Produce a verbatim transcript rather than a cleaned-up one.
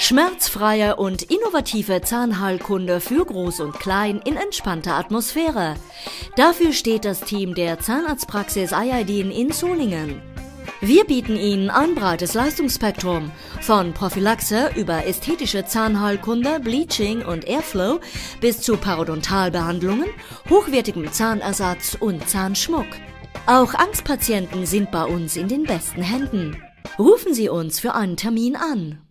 Schmerzfreie und innovative Zahnheilkunde für Groß und Klein in entspannter Atmosphäre. Dafür steht das Team der Zahnarztpraxis Ayadin in Solingen. Wir bieten Ihnen ein breites Leistungsspektrum, von Prophylaxe über ästhetische Zahnheilkunde, Bleaching und Airflow bis zu Parodontalbehandlungen, hochwertigem Zahnersatz und Zahnschmuck. Auch Angstpatienten sind bei uns in den besten Händen. Rufen Sie uns für einen Termin an.